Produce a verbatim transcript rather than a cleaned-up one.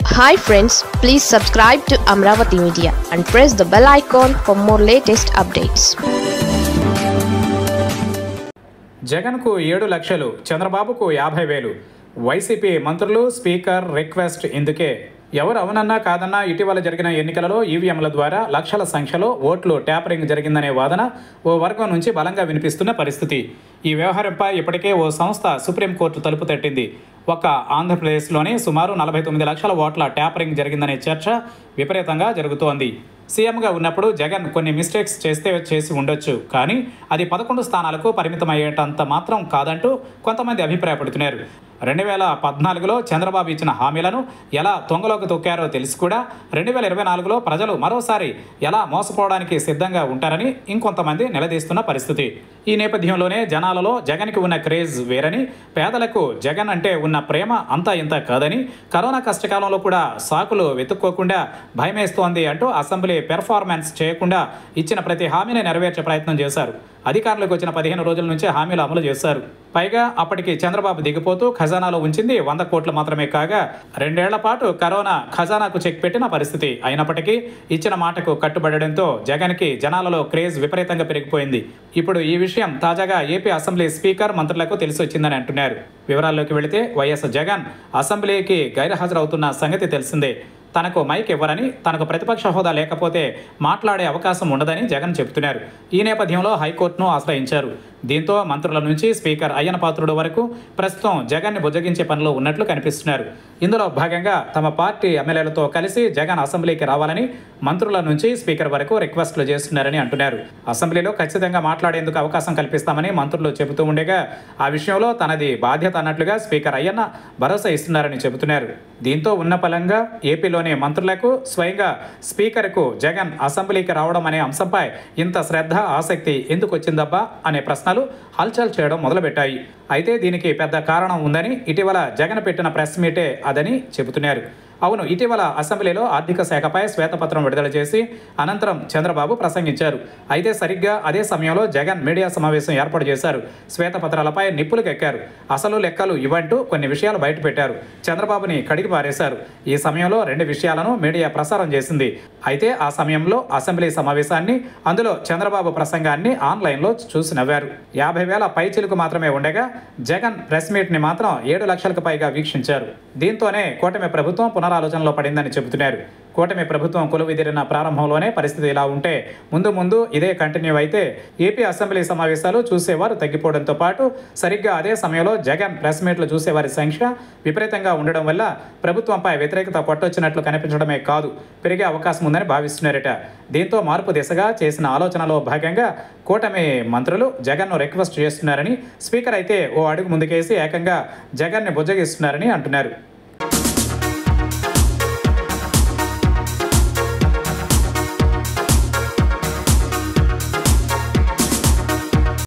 Hi friends, please subscribe to Amravati Media and press the bell icon for more latest updates. జగన్కు ఏడు లక్షలు, చంద్రబాబుకు యాభై వేలు. వైసీపీ మంత్రులు స్పీకర్ రిక్వెస్ట్ ఇందుకే. ఎవరు అవునన్నా కాదన్నా ఇటీవల జరిగిన ఎన్నికలలో ఈవీఎంల ద్వారా లక్షల సంఖ్యలో ఓట్లు ట్యాపరింగ్ జరిగిందనే వాదన ఓ వర్గం నుంచి బలంగా వినిపిస్తున్న పరిస్థితి. ఈ వ్యవహారంపై ఇప్పటికే ఓ సంస్థ సుప్రీంకోర్టు తలుపు తట్టింది. ఒక్క ఆంధ్రప్రదేశ్లోనే సుమారు నలభై తొమ్మిది లక్షల ఓట్ల ట్యాపరింగ్ జరిగిందనే చర్చ విపరీతంగా జరుగుతోంది. సీఎంగా ఉన్నప్పుడు జగన్ కొన్ని మిస్టేక్స్ చేస్తే చేసి ఉండొచ్చు, కానీ అది పదకొండు స్థానాలకు పరిమితమయ్యేటంత మాత్రం కాదంటూ కొంతమంది అభిప్రాయపడుతున్నారు. రెండు వేల పద్నాలుగులో చంద్రబాబు ఇచ్చిన హామీలను ఎలా తొంగలోకి తొక్కారో తెలిసి కూడా రెండు వేల ఇరవై నాలుగులో ప్రజలు మరోసారి ఎలా మోసపోవడానికి సిద్ధంగా ఉంటారని ఇంకొంతమంది నిలదీస్తున్న పరిస్థితి. ఈ నేపథ్యంలోనే జనాలలో జగన్కి ఉన్న క్రేజ్ వేరని, పేదలకు జగన్ అంటే ఉన్న ప్రేమ అంతా ఇంత కాదని, కరోనా కష్టకాలంలో కూడా సాకులు వెతుక్కోకుండా భయమేస్తోంది అంటూ అసెంబ్లీ పెర్ఫార్మెన్స్ చేయకుండా ఇచ్చిన ప్రతి హామీని నెరవేర్చే ప్రయత్నం చేశారు. అధికారులకు వచ్చిన పదిహేను రోజుల నుంచే హామీలు అమలు చేశారు. పైగా అప్పటికి చంద్రబాబు దిగిపోతూ ఖజానాలో ఉంచింది వంద కోట్లు మాత్రమే కాగా, రెండేళ్ల పాటు కరోనా ఖజానాకు చెక్ పెట్టిన పరిస్థితి. అయినప్పటికీ ఇచ్చిన మాటకు కట్టుబడడంతో జగన్కి జనాలలో క్రేజ్ విపరీతంగా పెరిగిపోయింది. ఇప్పుడు ఈ విషయం తాజాగా ఏపీ అసెంబ్లీ స్పీకర్ మంత్రులకు తెలిసి వచ్చిందని అంటున్నారు. వివరాల్లోకి వెళితే వైఎస్ జగన్ అసెంబ్లీకి గైర్హాజరవుతున్న సంగతి తెలిసిందే. తనకు మైక్ ఇవ్వరని, తనకు ప్రతిపక్ష హోదా లేకపోతే మాట్లాడే అవకాశం ఉండదని జగన్ చెబుతున్నారు. ఈ నేపథ్యంలో హైకోర్టును ఆశ్రయించారు. దీంతో మంత్రుల నుంచి స్పీకర్ అయ్యన పాత్రుడు వరకు ప్రస్తుతం జగన్ని బుజ్జగించే పనిలో ఉన్నట్లు కనిపిస్తున్నారు. ఇందులో భాగంగా తమ పార్టీ ఎమ్మెల్యేలతో కలిసి జగన్ అసెంబ్లీకి రావాలని మంత్రుల నుంచి స్పీకర్ వరకు రిక్వెస్టులు చేస్తున్నారని అంటున్నారు. అసెంబ్లీలో ఖచ్చితంగా మాట్లాడేందుకు అవకాశం కల్పిస్తామని మంత్రులు చెబుతూ ఉండగా, ఆ విషయంలో తనది బాధ్యత అన్నట్లుగా స్పీకర్ అయ్యన్న భరోసా ఇస్తున్నారని చెబుతున్నారు. దీంతో ఉన్న పలంగా ఏపీలోని మంత్రులకు స్వయంగా స్పీకర్కు జగన్ అసెంబ్లీకి రావడం అనే అంశంపై ఇంత శ్రద్ధ, ఆసక్తి ఎందుకు వచ్చిందబ్బా అనే ప్రశ్నలు హల్చల్ చేయడం మొదలుపెట్టాయి. అయితే దీనికి పెద్ద కారణం ఉందని, ఇటీవల జగన్ పెట్టిన ప్రెస్ మీటే అదని చెబుతున్నారు. అవును, ఇటీవల అసెంబ్లీలో ఆర్థిక శాఖపై శ్వేతపత్రం విడుదల చేసి అనంతరం చంద్రబాబు ప్రసంగించారు. అయితే సరిగ్గా అదే సమయంలో జగన్ మీడియా సమావేశం ఏర్పాటు చేశారు. శ్వేతపత్రాలపై నిప్పులు ఎక్కారు. అసలు లెక్కలు ఇవ్వంటూ కొన్ని విషయాలు బయటపెట్టారు. చంద్రబాబుని కడిగి పారేశారు. ఈ సమయంలో రెండు విషయాలను మీడియా ప్రసారం చేసింది. అయితే ఆ సమయంలో అసెంబ్లీ సమావేశాన్ని, అందులో చంద్రబాబు ప్రసంగాన్ని ఆన్లైన్లో చూసి నవ్వారు. యాభై వేల పైచిలకు మాత్రమే ఉండగా జగన్ ప్రెస్ మీట్ని మాత్రం ఏడు లక్షలకు పైగా వీక్షించారు. దీంతోనే కూటమి ప్రభుత్వం పునరాలోచనలో పడిందని చెబుతున్నారు. కూటమి ప్రభుత్వం కొలువుదీరిన ప్రారంభంలోనే పరిస్థితి ఇలా ఉంటే, ముందు ముందు ఇదే కంటిన్యూ అయితే ఏపీ అసెంబ్లీ సమావేశాలు చూసేవారు తగ్గిపోవడంతో పాటు సరిగ్గా అదే సమయంలో జగన్ ప్రెస్ మీట్లు చూసేవారి సంఖ్య విపరీతంగా ఉండడం వల్ల ప్రభుత్వంపై వ్యతిరేకత కొట్టొచ్చినట్లు కనిపించడమే కాదు, పెరిగే అవకాశం ఉందని భావిస్తున్నారట. దీంతో మార్పు దిశగా చేసిన ఆలోచనలో భాగంగా కూటమి మంత్రులు జగన్ను రిక్వెస్ట్ చేస్తున్నారని, స్పీకర్ అయితే ఓ అడుగు ముందుకేసి ఏకంగా జగన్ని బుజ్జగిస్తున్నారని అంటున్నారు.